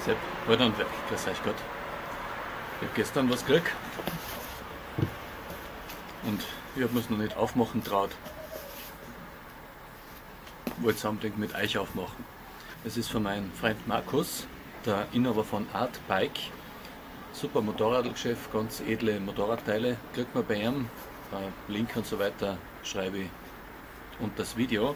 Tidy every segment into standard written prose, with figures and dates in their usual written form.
Sepp, halt und weg, grüß euch Gott. Ich habe gestern was gekriegt und ich habe mir es noch nicht aufmachen traut. Wollte es unbedingt mit euch aufmachen. Es ist von meinem Freund Markus, der Inhaber von Art Bike. Super Motorradgeschäft, ganz edle Motorradteile. Kriegt man bei ihm. Link und so weiter schreibe ich unter das Video.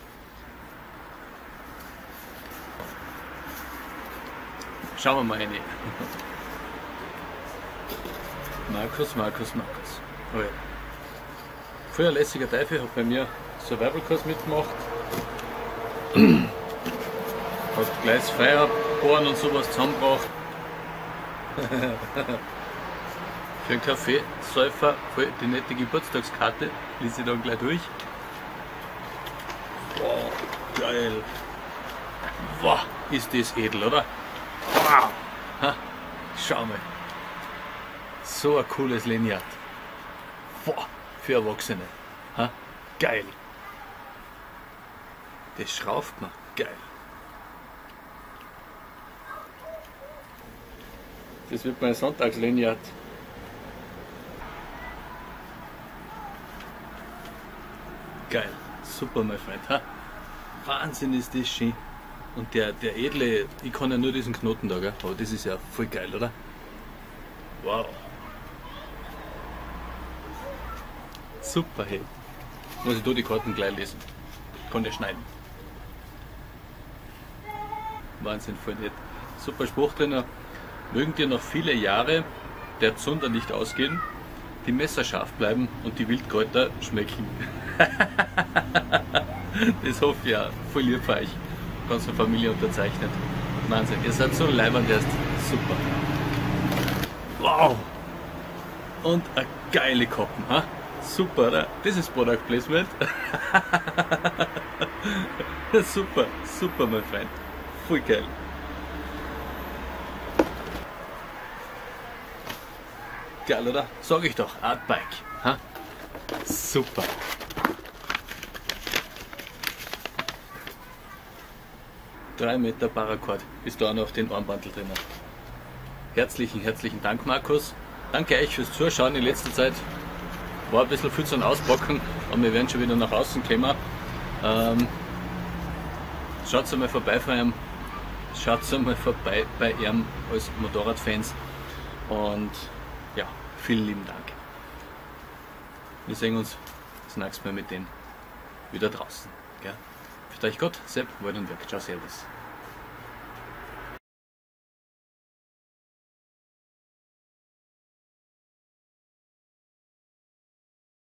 Schauen wir mal rein. Markus. Oh ja. Früher lässiger Teufel, hat bei mir Survival-Kurs mitgemacht. Hat gleich das Feuerbohren und sowas zusammengebracht. Für einen Kaffeesäufer voll die nette Geburtstagskarte, ließ ich dann gleich durch. Wow, geil. Wow, ist das edel, oder? Wow. Ha, schau mal. So ein cooles Lineat. Wow, für Erwachsene. Ha, geil. Das schraubt man. Geil. Das wird mein Sonntagslineat. Geil. Super, mein Freund. Ha? Wahnsinn ist das schön. Und der edle, ich kann ja nur diesen Knoten da, gell? Aber das ist ja voll geil, oder? Wow. Super, hey. Muss ich da die Karten gleich lesen. Kann der schneiden. Wahnsinn, voll nett. Super Spruch drin. Mögen dir noch viele Jahre der Zunder nicht ausgehen, die Messer scharf bleiben und die Wildkräuter schmecken. Das hoffe ich auch. Voll lieb für euch. Ganze Familie unterzeichnet. Wahnsinn, ihr seid so leibend erst. Super. Wow. Und eine geile Koppen. Ha? Super, oder? Das ist Product Placement. Super, super, mein Freund. Voll geil. Geil, oder? Sag ich doch, Art Bike. Ha? Super. Drei Meter Paracord. Ist da noch den Armbandel drin. Herzlichen Dank, Markus. Danke euch fürs Zuschauen in letzter Zeit. War ein bisschen viel zum Auspacken, aber wir werden schon wieder nach außen kommen. Schaut mal vorbei von ihm. Schaut mal vorbei bei ihm als Motorradfans. Und ja, vielen lieben Dank. Wir sehen uns das nächste Mal mit denen wieder draußen. Gell? Für euch Gott, Sepp, Wald und Werk. Ciao, servus.